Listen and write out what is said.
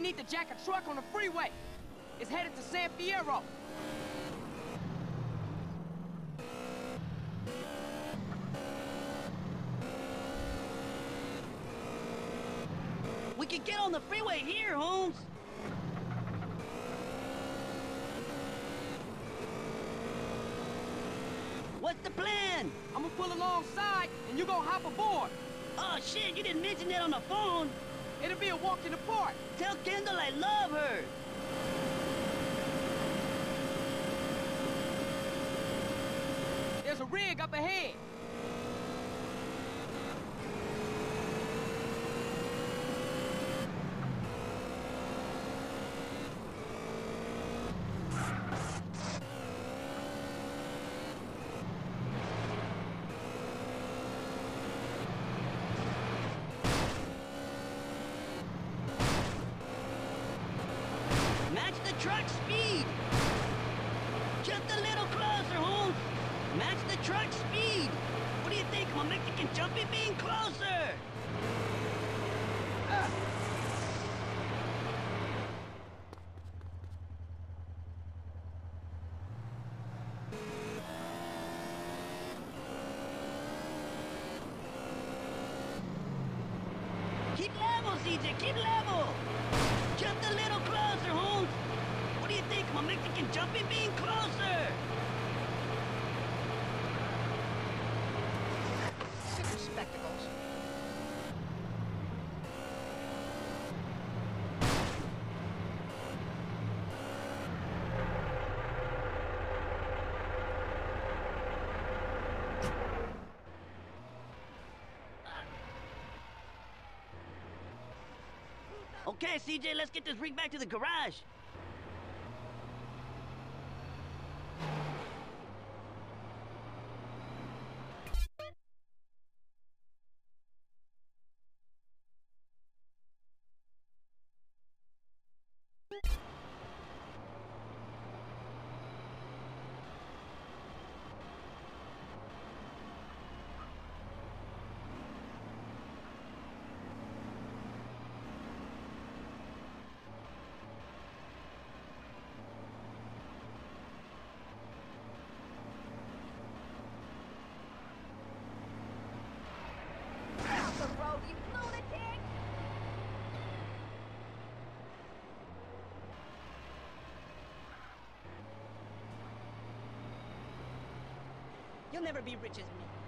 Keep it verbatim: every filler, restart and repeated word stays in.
need to jack a truck on the freeway. It's headed to San Fierro. We can get on the freeway here, Holmes. What's the plan? I'm gonna pull alongside, and you gonna hop aboard. Oh, shit, you didn't mention that on the phone. It'll be a walk in the park. Tell Kendall I love her. There's a rig up ahead. Match the truck speed. Just a little closer, Holmes. Match the truck speed. What do you think? I'm a Mexican jumpy bean closer. Ah. Keep level, C J, keep level. Just a little closer, Holmes. What do you think? I'm a Mexican jumpy bean closer. Get your spectacles. Okay, C J, let's get this rig back to the garage. Off the road, you lunatic! You'll never be rich as me.